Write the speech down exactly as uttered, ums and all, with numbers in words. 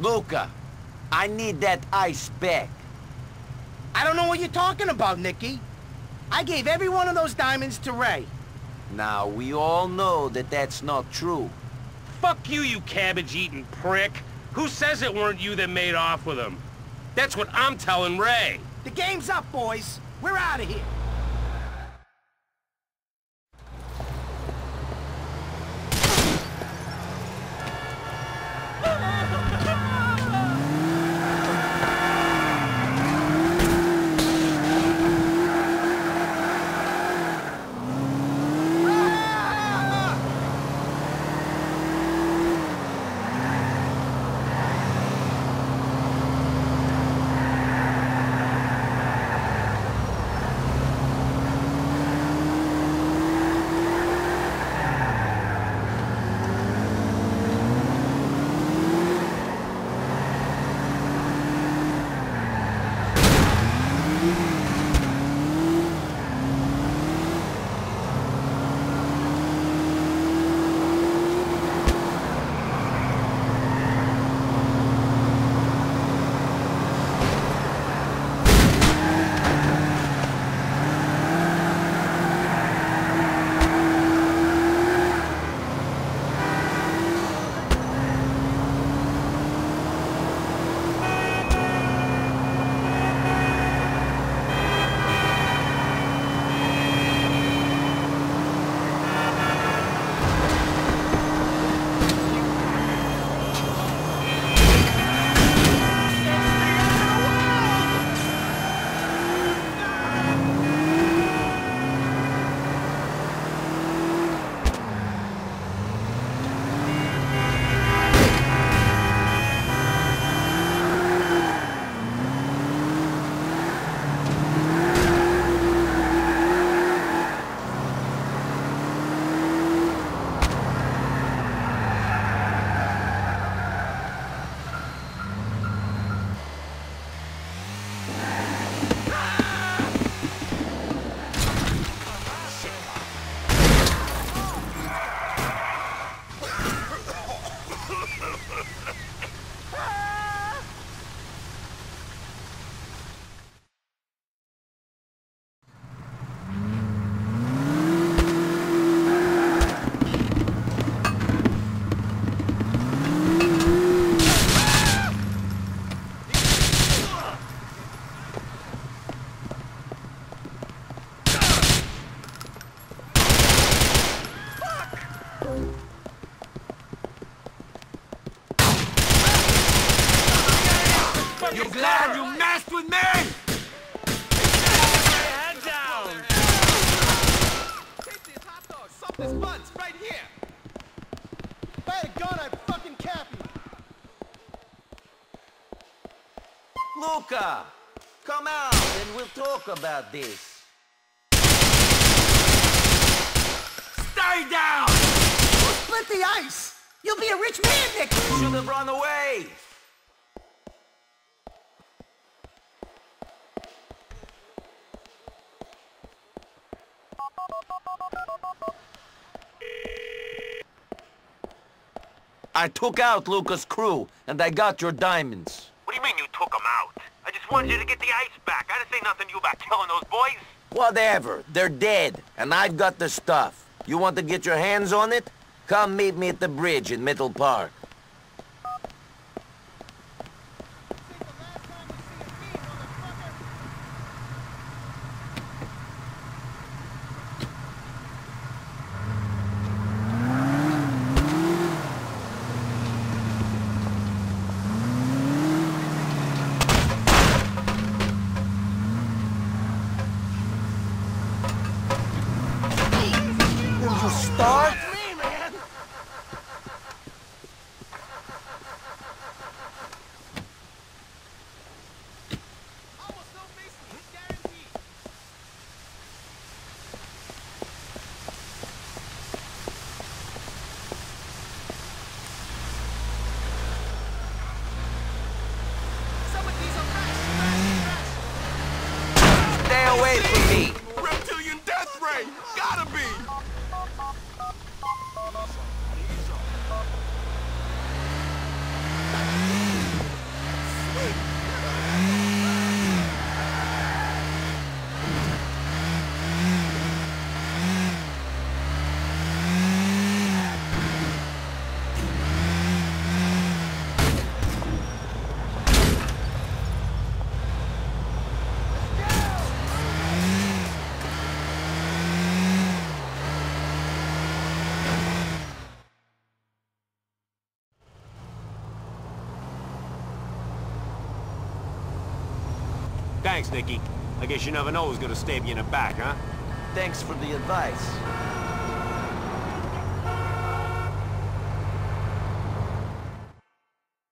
Luca, I need that ice back. I don't know what you're talking about, Nicky. I gave every one of those diamonds to Ray. Now, we all know that that's not true. Fuck you, you cabbage-eating prick. Who says it weren't you that made off with him? That's what I'm telling Ray. The game's up, boys. We're out of here. You glad you messed with me? Head down! Take these hot dogs, suck this buns, right here! If I had a gun, I'd fucking cap you! Luca, come out and we'll talk about this. Stay down! We'll split the ice. You'll be a rich man, Nicky. You should have run away. I took out Luca's crew, and I got your diamonds. What do you mean you took them out? I just wanted you to get the ice back. I didn't say nothing to you about killing those boys. Whatever. They're dead, and I've got the stuff. You want to get your hands on it? Come meet me at the bridge in Middle Park. Start? Me, man. Almost no basement, guaranteed! Some of these are fresh, fresh, fresh! Stay away from me. Reptilian death ray! Gotta be! Thanks, Nicky. I guess you never know who's gonna stab you in the back, huh? Thanks for the advice.